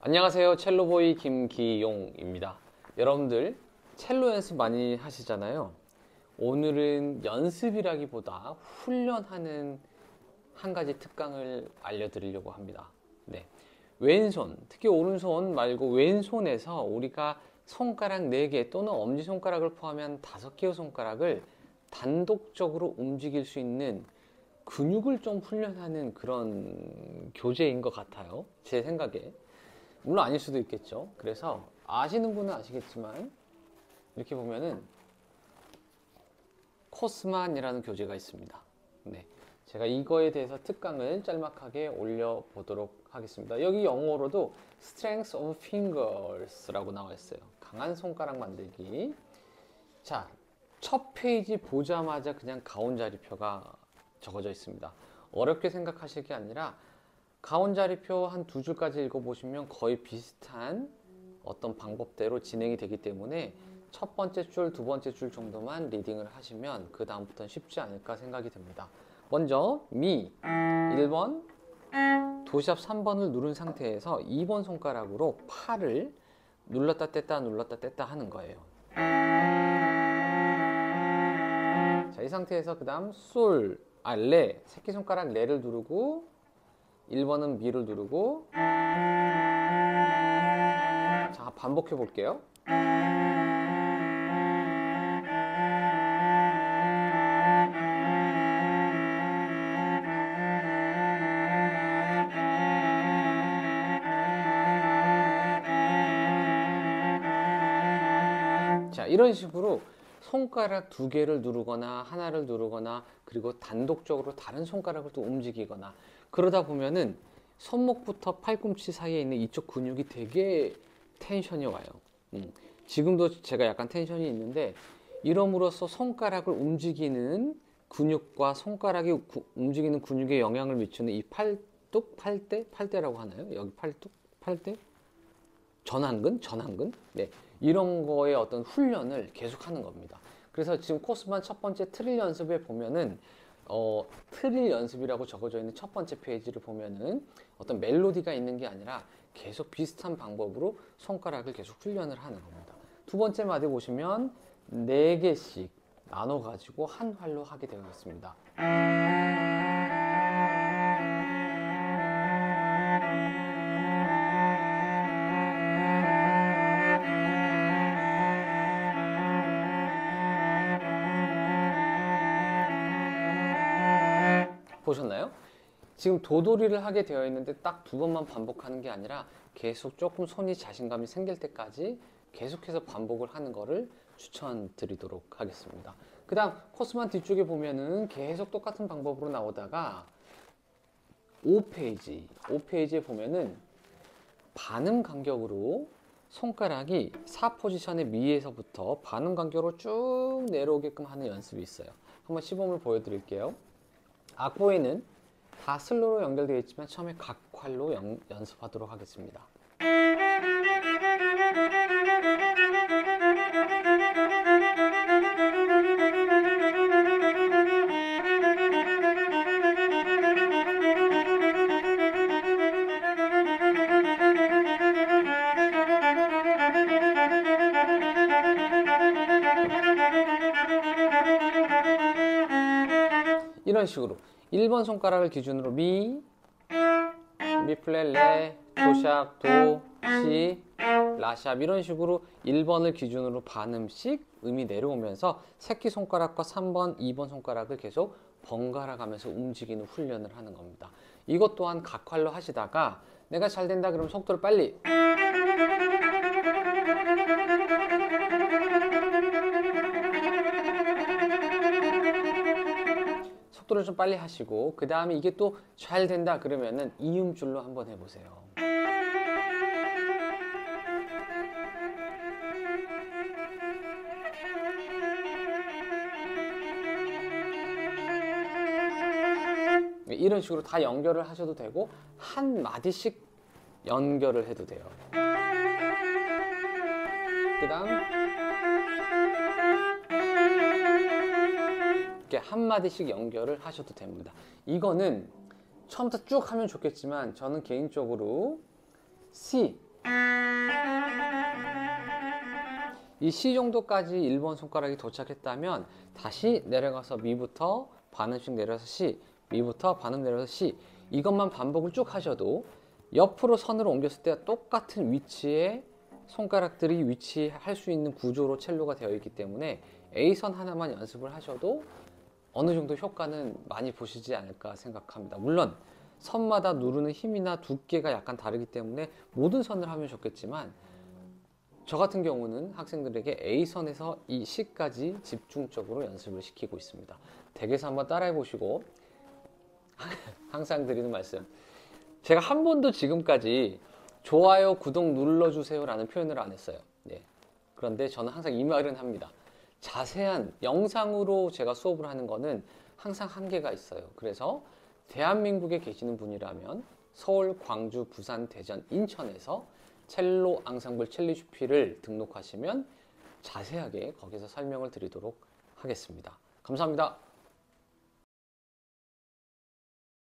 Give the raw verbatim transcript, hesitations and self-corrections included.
안녕하세요. 첼로보이 김기용입니다. 여러분들 첼로 연습 많이 하시잖아요. 오늘은 연습이라기보다 훈련하는 한 가지 특강을 알려드리려고 합니다. 네. 왼손, 특히 오른손 말고 왼손에서 우리가 손가락 네 개 또는 엄지손가락을 포함한 다섯 개의 손가락을 단독적으로 움직일 수 있는 근육을 좀 훈련하는 그런 교재인 것 같아요. 제 생각에. 물론 아닐 수도 있겠죠. 그래서 아시는 분은 아시겠지만 이렇게 보면은 코스만이라는 교재가 있습니다. 네, 제가 이거에 대해서 특강을 짤막하게 올려보도록 하겠습니다. 여기 영어로도 Strength of Fingers라고 나와 있어요. 강한 손가락 만들기. 자, 첫 페이지 보자마자 그냥 가온자리표가 적어져 있습니다. 어렵게 생각하실 게 아니라 가온자리표 한 두 줄까지 읽어보시면 거의 비슷한 어떤 방법대로 진행이 되기 때문에 첫 번째 줄, 두 번째 줄 정도만 리딩을 하시면 그 다음부터는 쉽지 않을까 생각이 듭니다. 먼저 미 일 번, 도시압 삼 번을 누른 상태에서 이 번 손가락으로 팔을 눌렀다 뗐다 눌렀다 뗐다 하는 거예요. 자, 이 상태에서 그 다음 솔, 아, 레, 새끼손가락 레를 누르고 일 번은 미를 누르고, 자, 반복해 볼게요. 자, 이런 식으로 손가락 두 개를 누르거나 하나를 누르거나 그리고 단독적으로 다른 손가락을 또 움직이거나 그러다 보면은 손목부터 팔꿈치 사이에 있는 이쪽 근육이 되게 텐션이 와요. 음. 지금도 제가 약간 텐션이 있는데 이럼으로써 손가락을 움직이는 근육과 손가락이 구, 움직이는 근육에 영향을 미치는 이 팔뚝, 팔대, 팔대라고 하나요? 여기 팔뚝, 팔대? 전완근, 전완근. 네, 이런 거의 어떤 훈련을 계속하는 겁니다. 그래서 지금 코스만 첫 번째 트릴 연습에 보면은 어, 트릴 연습이라고 적어져 있는 첫 번째 페이지를 보면은 어떤 멜로디가 있는 게 아니라 계속 비슷한 방법으로 손가락을 계속 훈련을 하는 겁니다. 두 번째 마디 보시면 네 개씩 나눠 가지고 한 활로 하게 되어 있습니다. 보셨나요? 지금 도돌이를 하게 되어 있는데 딱 두 번만 반복하는 게 아니라 계속 조금 손이 자신감이 생길 때까지 계속해서 반복을 하는 거를 추천드리도록 하겠습니다. 그 다음 코스만 뒤쪽에 보면은 계속 똑같은 방법으로 나오다가 오 페이지, 오 페이지에 보면은 반음 간격으로 손가락이 사 포지션의 미에서부터 반음 간격으로 쭉 내려오게끔 하는 연습이 있어요. 한번 시범을 보여드릴게요. 악보에는 다 슬로로 연결되어 있지만 처음에 각 활로 연, 연습하도록 하겠습니다. 이런 식으로 일 번 손가락을 기준으로 미, 미 플랫, 레, 도샵, 도, 시, 라샵 이런 식으로 일 번을 기준으로 반음씩 음이 내려오면서 새끼손가락과 삼 번, 이 번 손가락을 계속 번갈아 가면서 움직이는 훈련을 하는 겁니다. 이것 또한 각활로 하시다가 내가 잘 된다 그러면 속도를 빨리 속도를 좀 빨리 하시고 그 다음에 이게 또 잘 된다 그러면은 이음줄로 한번 해보세요. 이런 식으로 다 연결을 하셔도 되고 한 마디씩 연결을 해도 돼요. 그 다음 이렇게 한마디씩 연결을 하셔도 됩니다. 이거는 처음부터 쭉 하면 좋겠지만 저는 개인적으로 C, 이 시 정도까지 일 번 손가락이 도착했다면 다시 내려가서 미부터 반음씩 내려서 시, 미부터 반음 내려서 시, 이것만 반복을 쭉 하셔도 옆으로 선으로 옮겼을 때 똑같은 위치에 손가락들이 위치할 수 있는 구조로 첼로가 되어 있기 때문에 A선 하나만 연습을 하셔도 어느 정도 효과는 많이 보시지 않을까 생각합니다. 물론 선마다 누르는 힘이나 두께가 약간 다르기 때문에 모든 선을 하면 좋겠지만 저 같은 경우는 학생들에게 A선에서 이 C까지 집중적으로 연습을 시키고 있습니다. 댁에서 한번 따라해 보시고 항상 드리는 말씀, 제가 한 번도 지금까지 좋아요, 구독 눌러주세요 라는 표현을 안 했어요. 네. 그런데 저는 항상 이 말은 합니다. 자세한 영상으로 제가 수업을 하는 거는 항상 한계가 있어요. 그래서 대한민국에 계시는 분이라면 서울, 광주, 부산, 대전, 인천에서 첼로 앙상블 첼리슈피를 등록하시면 자세하게 거기서 설명을 드리도록 하겠습니다. 감사합니다.